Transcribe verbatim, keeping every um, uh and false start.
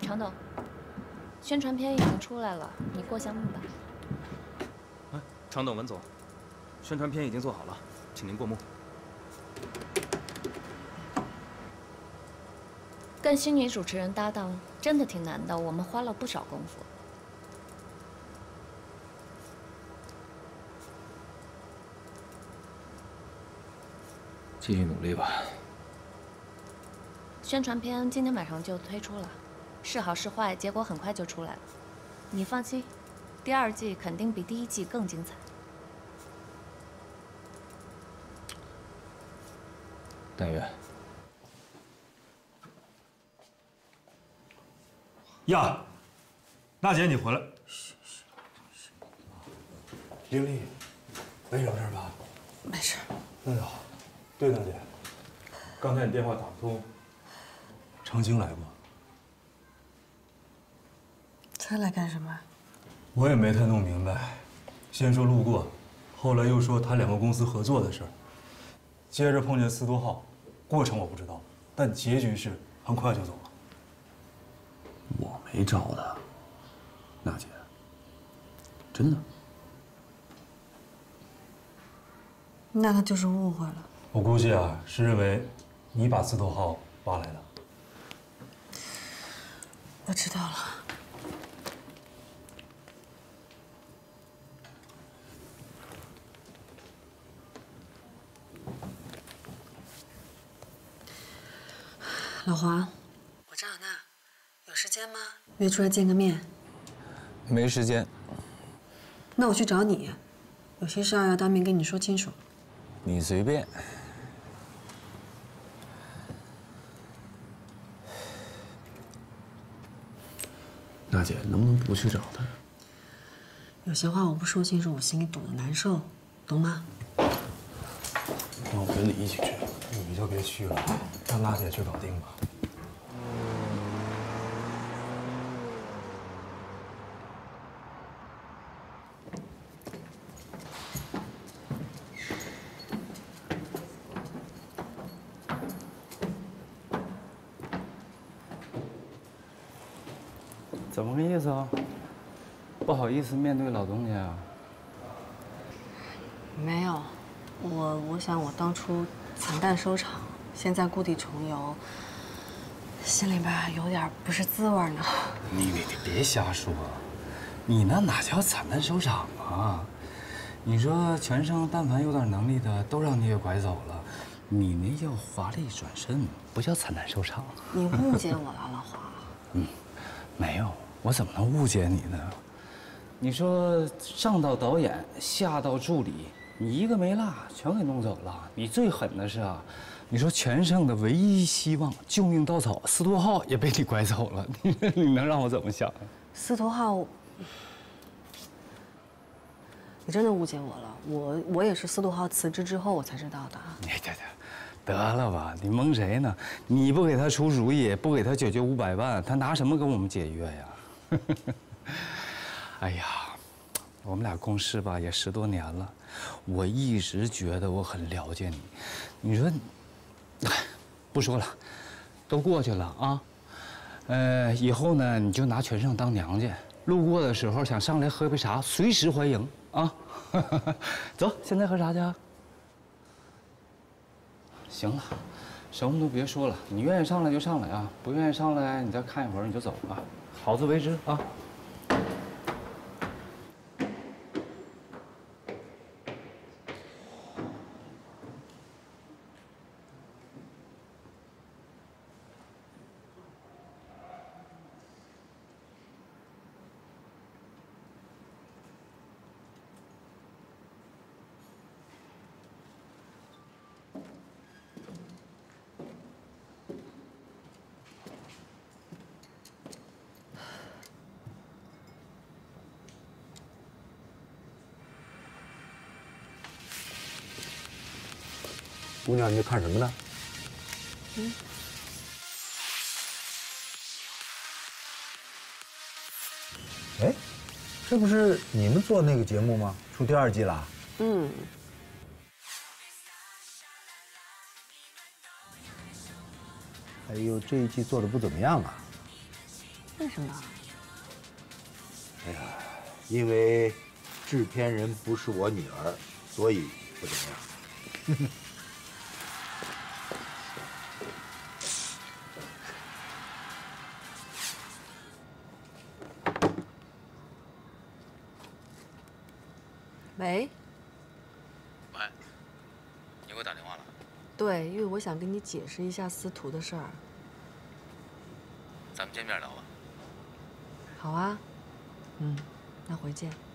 常董，宣传片已经出来了，你过下目吧。 哎，常董、文总，宣传片已经做好了，请您过目。 跟新女主持人搭档真的挺难的，我们花了不少功夫。 继续努力吧。 宣传片今天晚上就推出了，是好是坏，结果很快就出来了。你放心，第二季肯定比第一季更精彩。 但愿。 呀，娜姐，你回来。 玲丽，没什么事吧？ 没事。 那就好。对，娜姐，刚才你电话打不通，程青来过。 他来干什么？ 我也没太弄明白，先说路过，后来又说他两个公司合作的事儿，接着碰见司徒浩，过程我不知道，但结局是很快就走了。 我没找他，娜姐，真的。 那他就是误会了。 我估计啊，是认为你把司徒浩挖来的。 我知道了。老黄，我找娜。 有时间吗？约出来见个面。 没时间。 那我去找你，有些事儿要当面跟你说清楚。 你随便。娜姐，能不能不去找他？ 有些话我不说清楚，我心里堵得难受，懂吗？ 那我跟你一起去。你就别去了，让娜姐去搞定吧。 怎么个意思啊？不好意思面对老东家啊？ 没有，我我想我当初惨淡收场，现在故地重游，心里边有点不是滋味呢。 你你你别瞎说，你那哪叫惨淡收场啊？你说全胜但凡有点能力的都让你给拐走了，你那叫华丽转身，不叫惨淡收场。 你误解我了，老黄。 嗯，没有。 我怎么能误解你呢？你说上到导演，下到助理，你一个没落，全给弄走了。你最狠的是啊，你说全胜的唯一希望、救命稻草司徒浩也被你拐走了，你你能让我怎么想？ 司徒浩，你真的误解我了。我我也是司徒浩辞职之后我才知道的。 你这这。 得了吧，你蒙谁呢？你不给他出主意，不给他解决五百万，他拿什么跟我们解约呀？哎呀，我们俩共事吧也十多年了，我一直觉得我很了解你。你说，不说了，都过去了啊。呃，以后呢，你就拿全胜当娘家，路过的时候想上来喝杯茶，随时欢迎啊。走，现在喝茶去啊。 行了，什么都别说了，你愿意上来就上来啊，不愿意上来你再看一会儿你就走吧，好自为之啊。 姑娘，你在看什么呢？ 嗯。 哎，这不是你们做那个节目吗？出第二季了。 嗯。 哎呦，这一季做的不怎么样啊。 为什么？ 哎呀，因为制片人不是我女儿，所以不怎么样。 喂。 喂，你给我打电话了？ 对，因为我想跟你解释一下司徒的事儿。 咱们见面聊吧。 好啊，嗯，那回见。